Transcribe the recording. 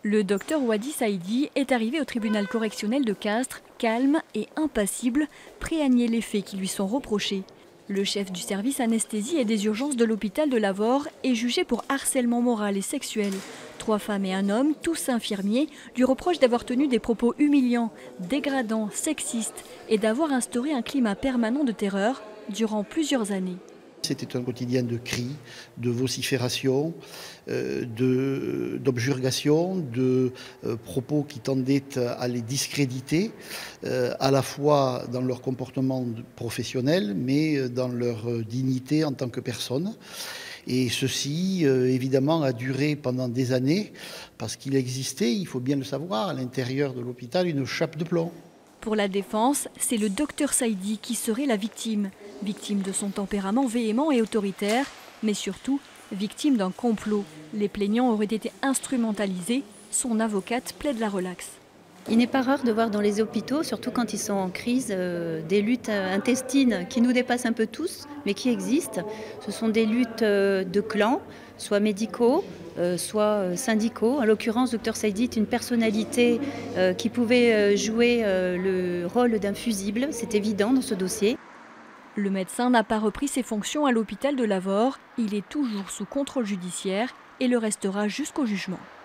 Le docteur Wadi Saïdi est arrivé au tribunal correctionnel de Castres, calme et impassible, prêt à nier les faits qui lui sont reprochés. Le chef du service anesthésie et des urgences de l'hôpital de Lavore est jugé pour harcèlement moral et sexuel. 3 femmes et un homme, tous infirmiers, lui reprochent d'avoir tenu des propos humiliants, dégradants, sexistes et d'avoir instauré un climat permanent de terreur durant plusieurs années. C'était un quotidien de cris, de vociférations, d'objurgations, de propos qui tendaient à les discréditer, à la fois dans leur comportement professionnel, mais dans leur dignité en tant que personne. Et ceci, évidemment, a duré pendant des années, parce qu'il existait, il faut bien le savoir, à l'intérieur de l'hôpital, une chape de plomb. Pour la défense, c'est le docteur Saïdi qui serait la victime. Victime de son tempérament véhément et autoritaire, mais surtout victime d'un complot. Les plaignants auraient été instrumentalisés. Son avocate plaide la relaxe. Il n'est pas rare de voir dans les hôpitaux, surtout quand ils sont en crise, des luttes intestines qui nous dépassent un peu tous, mais qui existent. Ce sont des luttes de clans, soit médicaux, soit syndicaux. En l'occurrence, Dr Saïdi est une personnalité qui pouvait jouer le rôle d'un fusible, c'est évident dans ce dossier. Le médecin n'a pas repris ses fonctions à l'hôpital de Lavore. Il est toujours sous contrôle judiciaire et le restera jusqu'au jugement.